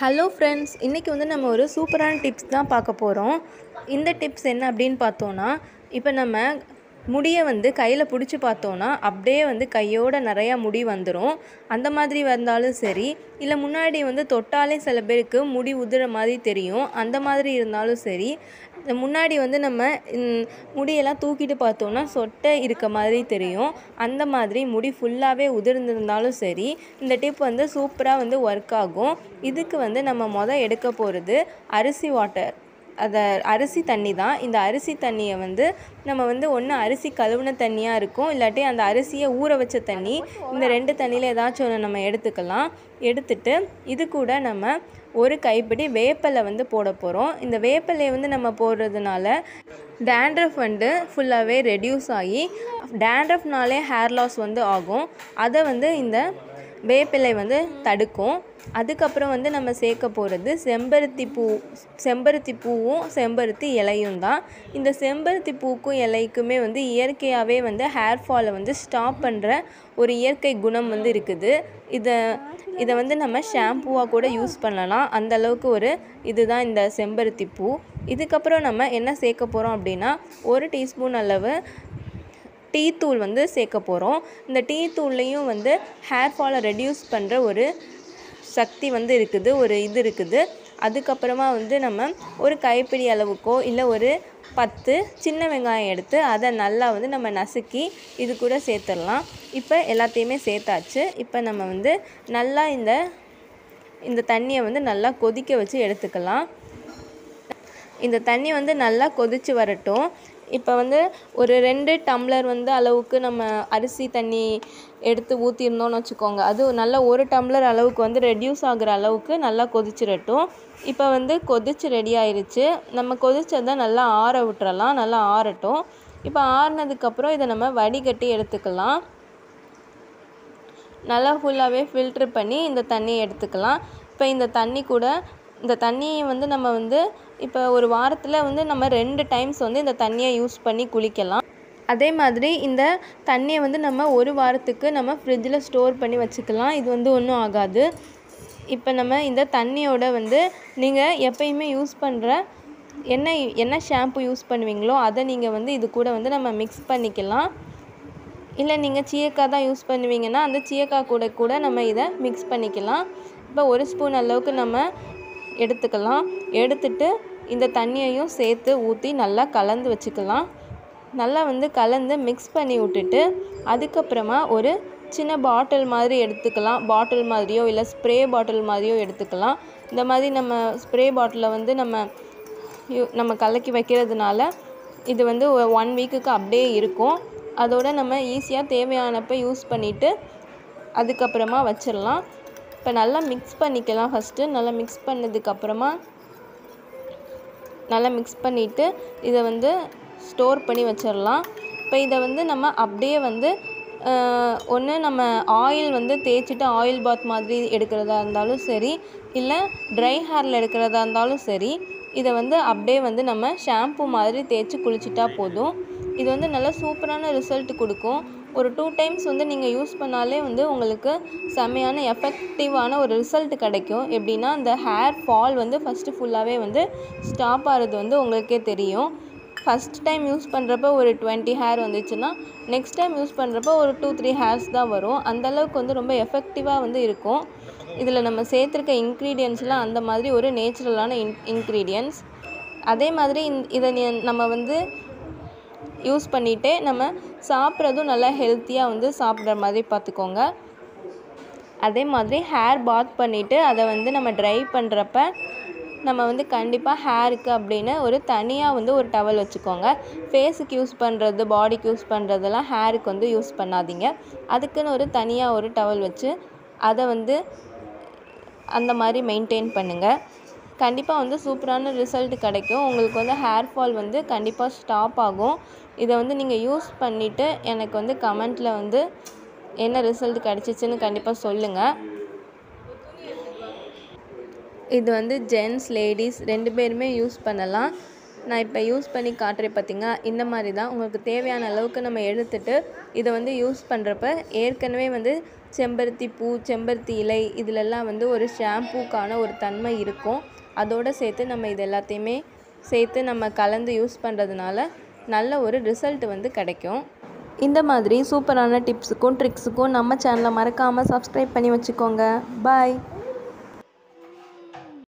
Hello friends, இன்றைக்கி வந்து நம்ம ஒரு சூப்பரான டிப்ஸ் தான் பார்க்க போகிறோம். இந்த டிப்ஸ் என்ன அப்படின்னு பார்த்தோன்னா, இப்போ நம்ம முடியை வந்து கையில் பிடிச்சி பார்த்தோன்னா அப்படியே வந்து கையோட நிறையா முடி வந்துடும். அந்த மாதிரி வந்தாலும் சரி, இல்லை முன்னாடி வந்து தொட்டாலே சில பேருக்கு முடி உதிர மாதிரி தெரியும். அந்த மாதிரி இருந்தாலும் சரி, முன்னாடி வந்து நம்ம முடியெல்லாம் தூக்கிட்டு பார்த்தோன்னா சொட்டை இருக்க மாதிரி தெரியும். அந்த மாதிரி முடி ஃபுல்லாகவே உதிர்ந்திருந்தாலும் சரி, இந்த டிப் வந்து சூப்பராக வந்து ஒர்க் ஆகும். இதுக்கு வந்து நம்ம எடுக்க போகிறது அரிசி வாட்டர், அரிசி தண்ணி தான். இந்த அரிசி தண்ணியை வந்து நம்ம வந்து ஒன்று அரிசி கழுவுன தண்ணியாக இருக்கும், இல்லாட்டி அந்த அரிசியை ஊற வச்ச தண்ணி. இந்த ரெண்டு தண்ணியில் ஏதாச்சும் ஒன்று நம்ம எடுத்துக்கலாம். எடுத்துட்டு இது கூட நம்ம ஒரு கைப்பிடி வேப்பிலை வந்து போட போகிறோம். இந்த வேப்பிலையை வந்து நம்ம போடுறதுனால டேண்ட்ரஃப் வந்து ஃபுல்லாகவே ரெடியூஸ் ஆகி, டேண்ட்ரஃப்னாலே ஹேர் லாஸ் வந்து ஆகும். அதை வந்து இந்த வேப்பிலை வந்து தடுக்கும். அதுக்கப்புறம் வந்து நம்ம சேர்க்க போகிறது செம்பருத்தி பூவும் செம்பருத்தி இலையும் தான். இந்த செம்பருத்தி பூக்கும் இலைக்குமே வந்து இயற்கையாகவே வந்து ஹேர் ஃபாலை வந்து ஸ்டாப் பண்ணுற ஒரு இயற்கை குணம் வந்து இருக்குது. இதை வந்து நம்ம ஷாம்புவாக கூட யூஸ் பண்ணலாம். அந்தளவுக்கு ஒரு இதுதான் இந்த செம்பருத்தி பூ. இதுக்கப்புறம் நம்ம என்ன சேர்க்க போகிறோம் அப்படின்னா, 1 டீஸ்பூன் அளவு டீ தூள் வந்து சேர்க்க போகிறோம். இந்த டீ தூள்லேயும் வந்து ஹேர் ஃபாலை ரெடியூஸ் பண்ணுற ஒரு சக்தி வந்து இருக்குது, ஒரு இது இருக்குது. அதுக்கப்புறமா வந்து நம்ம ஒரு கைப்பிடி அளவுக்கோ இல்லை ஒரு 10 சின்ன வெங்காயம் எடுத்து அதை நல்லா வந்து நம்ம நசுக்கி இது கூட சேர்த்துடலாம். இப்போ எல்லாத்தையுமே சேர்த்தாச்சு. இப்போ நம்ம வந்து நல்லா இந்த தண்ணியை வந்து நல்லா கொதிக்க வச்சு எடுத்துக்கலாம். இந்த தண்ணி வந்து நல்லா கொதித்து வரட்டும். இப்போ வந்து ஒரு 2 டம்ளர் வந்து அளவுக்கு நம்ம அரிசி தண்ணி எடுத்து ஊற்றிருந்தோன்னு வச்சுக்கோங்க. அது நல்லா 1 டம்ளர் அளவுக்கு வந்து ரெடியூஸ் ஆகிற அளவுக்கு நல்லா கொதிச்சிடட்டும். இப்போ வந்து கொதிச்சு ரெடி ஆயிடுச்சு. நம்ம கொதிச்சதை நல்லா ஆற விட்டுறலாம், நல்லா ஆறட்டும். இப்போ ஆறினதுக்கப்புறம் இதை நம்ம வடிகட்டி எடுத்துக்கலாம். நல்லா ஃபுல்லாகவே ஃபில்ட்ரு பண்ணி இந்த தண்ணியை எடுத்துக்கலாம். இப்போ இந்த தண்ணியை வந்து நம்ம வந்து இப்போ ஒரு வாரத்தில் வந்து நம்ம 2 டைம்ஸ் வந்து இந்த தண்ணியை யூஸ் பண்ணி குளிக்கலாம். அதே மாதிரி இந்த தண்ணியை வந்து நம்ம ஒரு வாரத்துக்கு நம்ம ஃப்ரிட்ஜில் ஸ்டோர் பண்ணி வச்சுக்கலாம். இது வந்து ஒன்றும் ஆகாது. இப்போ நம்ம இந்த தண்ணியோட வந்து நீங்கள் எப்பயுமே யூஸ் பண்ணுற என்ன ஷாம்பு யூஸ் பண்ணுவீங்களோ அதை நீங்கள் வந்து இது கூட வந்து நம்ம மிக்ஸ் பண்ணிக்கலாம். இல்லை நீங்கள் சீயக்காய் தான் யூஸ் பண்ணுவீங்கன்னா அந்த சீயக்காய் கூட நம்ம இதை மிக்ஸ் பண்ணிக்கலாம். இப்போ 1 ஸ்பூன் அளவுக்கு நம்ம எடுத்துக்கலாம். எடுத்துட்டு இந்த தண்ணியையும் சேர்த்து ஊற்றி நல்லா கலந்து வச்சுக்கலாம். நல்லா வந்து கலந்து மிக்ஸ் பண்ணி விட்டுட்டு அதுக்கப்புறமா ஒரு சின்ன பாட்டில் மாதிரி எடுத்துக்கலாம். பாட்டில் மாதிரியோ இல்லை ஸ்ப்ரே பாட்டில் மாதிரியோ எடுத்துக்கலாம். இந்த மாதிரி நம்ம ஸ்ப்ரே பாட்டிலில் வந்து நம்ம கலக்கி வைக்கிறதுனால இது வந்து 1 வீக்குக்கு அப்படியே இருக்கும். அதோடு நம்ம ஈஸியாக தேவையானப்போ யூஸ் பண்ணிவிட்டு அதுக்கப்புறமா வச்சிடலாம். இப்போ நல்லா மிக்ஸ் பண்ணிக்கலாம். ஃபஸ்ட்டு நல்லா மிக்ஸ் பண்ணதுக்கப்புறமா நல்லா மிக்ஸ் பண்ணிவிட்டு இதை வந்து ஸ்டோர் பண்ணி வச்சிடலாம். இப்போ இதை வந்து நம்ம அப்படியே வந்து ஒன்று நம்ம ஆயில் வந்து தேய்ச்சிட்டு ஆயில் பாத் மாதிரி எடுக்கிறதா இருந்தாலும் சரி, இல்லை ட்ரை ஹேரில் எடுக்கிறதா இருந்தாலும் சரி, இதை வந்து அப்படியே வந்து நம்ம ஷாம்பு மாதிரி தேய்ச்சி குளிச்சிட்டா போதும். இது வந்து நல்லா சூப்பரான ரிசல்ட் கொடுக்கும். ஒரு 2 டைம்ஸ் வந்து நீங்கள் யூஸ் பண்ணாலே வந்து உங்களுக்கு செம்மையான எஃபெக்டிவான ஒரு ரிசல்ட் கிடைக்கும். எப்படின்னா இந்த ஹேர் ஃபால் வந்து ஃபஸ்ட்டு ஃபுல்லாகவே வந்து ஸ்டாப் ஆகிறது வந்து உங்களுக்கே தெரியும். ஃபஸ்ட் டைம் யூஸ் பண்ணுறப்ப ஒரு 20 ஹேர் வந்துச்சுன்னா நெக்ஸ்ட் டைம் யூஸ் பண்ணுறப்ப ஒரு 2-3 ஹேர்ஸ் தான் வரும். அந்தளவுக்கு வந்து ரொம்ப எஃபெக்டிவாக வந்து இருக்கும். இதில் நம்ம சேர்த்துருக்க இன்க்ரீடியன்ஸ்லாம் அந்த மாதிரி ஒரு நேச்சுரலான இன்க்ரீடியன்ஸ். அதே மாதிரி இதை நம்ம வந்து யூஸ் பண்ணிகிட்டே நம்ம சாப்பிட்றதும் நல்லா ஹெல்த்தியாக வந்து சாப்பிட்ற மாதிரி பார்த்துக்கோங்க. அதே மாதிரி ஹேர் பாத் பண்ணிவிட்டு அதை வந்து நம்ம ட்ரை பண்ணுறப்ப நம்ம வந்து கண்டிப்பாக ஹேருக்கு அப்படின்னு ஒரு தனியாக வந்து ஒரு டவல் வச்சுக்கோங்க. ஃபேஸுக்கு யூஸ் பண்ணுறது, பாடிக்கு யூஸ் பண்ணுறதெல்லாம் ஹேருக்கு வந்து யூஸ் பண்ணாதீங்க. அதுக்குன்னு ஒரு தனியாக ஒரு டவல் வச்சு அதை வந்து அந்த மாதிரி மெயின்டைன் பண்ணுங்கள். கண்டிப்பாக வந்து சூப்பரான ரிசல்ட் கிடைக்கும். உங்களுக்கு வந்து ஹேர் ஃபால் வந்து கண்டிப்பாக ஸ்டாப் ஆகும். இதை வந்து நீங்கள் யூஸ் பண்ணிவிட்டு எனக்கு வந்து கமெண்ட்டில் வந்து என்ன ரிசல்ட் கிடச்சிச்சின்னு கண்டிப்பாக சொல்லுங்கள். இது வந்து ஜென்ட்ஸ் லேடிஸ் 2 பேருமே யூஸ் பண்ணலாம். நான் இப்போ யூஸ் பண்ணி காட்டுறேன் பார்த்தீங்க. இந்த மாதிரி தான் உங்களுக்கு தேவையான அளவுக்கு நம்ம எடுத்துட்டு இதை வந்து யூஸ் பண்ணுறப்ப ஏற்கனவே வந்து செம்பருத்தி பூ, செம்பருத்தி இலை இதிலெல்லாம் வந்து ஒரு ஷாம்பூக்கான ஒரு தன்மை இருக்கும். அதோடு சேர்த்து நம்ம இது எல்லாத்தையுமே சேர்த்து நம்ம கலந்து யூஸ் பண்ணுறதுனால நல்ல ஒரு ரிசல்ட் வந்து கிடைக்கும். இந்த மாதிரி சூப்பரான டிப்ஸுக்கும் ட்ரிக்ஸுக்கும் நம்ம சேனலை மறக்காமல் சப்ஸ்கிரைப் பண்ணி வச்சுக்கோங்க. பாய்.